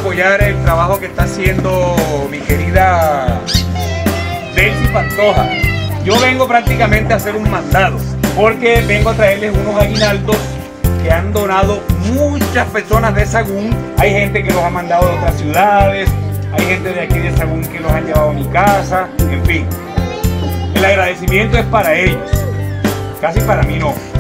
apoyar el trabajo que está haciendo mi querida Delcy Pantoja. Yo vengo prácticamente a hacer un mandado, porque vengo a traerles unos aguinaldos que han donado muchas personas de Sagún. Hay gente que los ha mandado de otras ciudades, hay gente de aquí de Sagún que los han llevado a mi casa, en fin. El agradecimiento es para ellos, casi para mí no.